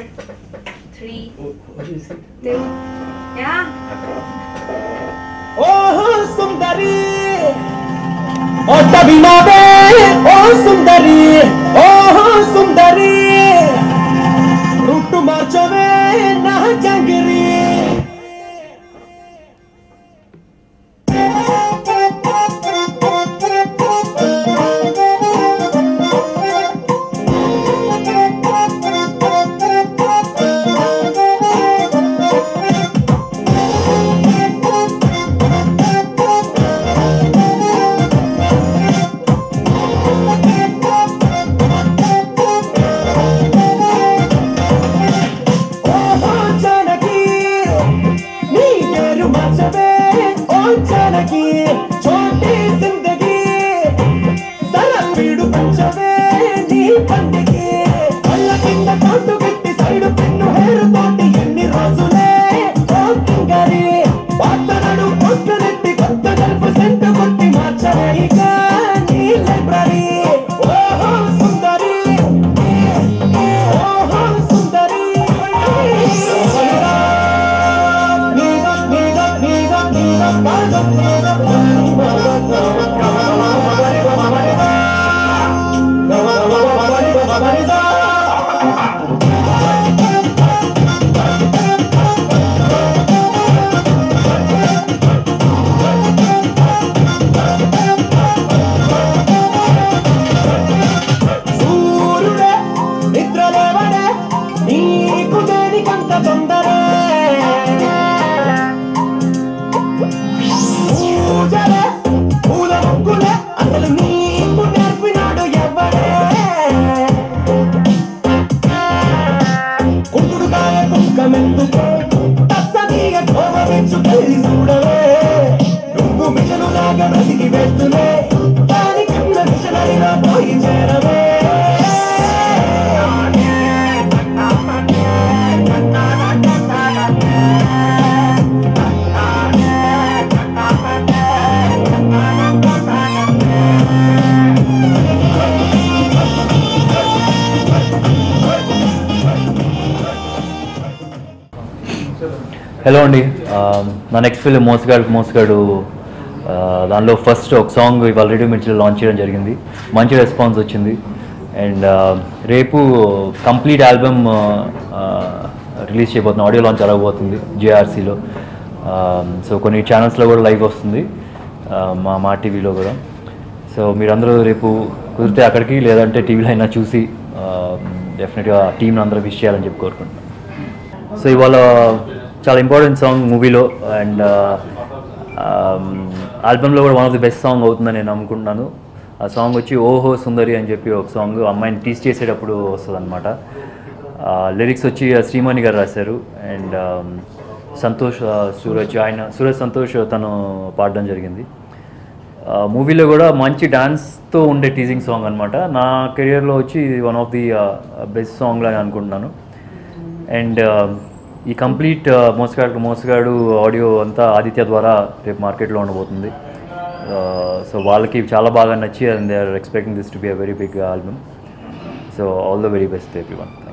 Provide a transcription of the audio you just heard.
3, 2, yeah. Oh Sundari, oh Tabinabe, oh Sundari, oh Sundari, Rutu marchove na jangiri. Hello అండి, నా next film మోసగాళ్ళకు మోసగాడు. దానిలో first ఒక song ఇవాళ రేడియో మిర్చిలో లాంచ్ చేయడం జరిగింది. మంచి రెస్పాన్స్ వచ్చింది. అండ్ రేపు కంప్లీట్ ఆల్బమ్ రిలీజ్ చేయబోతుంది. ఆడియో లాంచ్ అవ్వబోతుంది జేఆర్సీలో. సో కొన్ని ఛానల్స్లో కూడా లైవ్ వస్తుంది, మా టీవీలో కూడా. సో మీరందరూ రేపు కుదిరితే అక్కడికి, లేదంటే టీవీలో అయినా చూసి డెఫినెట్గా టీంని అందరూ విష్ చేయాలని చెప్పి కోరుకుంటున్నాను. సో ఇవాళ చాలా ఇంపార్టెంట్ సాంగ్ మూవీలో, అండ్ ఆల్బంలో కూడా one of the best song అవుతుందని నేను అనుకుంటున్నాను. ఆ సాంగ్ వచ్చి ఓహో సుందరి అని చెప్పి ఒక సాంగ్, అమ్మాయిని టీస్ చేసేటప్పుడు వస్తుంది అనమాట. లిరిక్స్ వచ్చి శ్రీమణి గారు రాశారు, అండ్ సంతోష్ సూరజ్ సంతోష్ తను పాడడం జరిగింది. మూవీలో కూడా మంచి డాన్స్తో ఉండే టీజింగ్ సాంగ్ అనమాట. నా కెరియర్లో వచ్చి వన్ ఆఫ్ ది బెస్ట్ సాంగ్లు అని అనుకుంటున్నాను. అండ్ ఈ కంప్లీట్ మోసగాడు ఆడియో అంతా ఆదిత్య ద్వారా రేపు మార్కెట్లో ఉండబోతుంది. సో వాళ్ళకి చాలా బాగా నచ్చి, and they are expecting this to be a very big album. So all the very best everyone.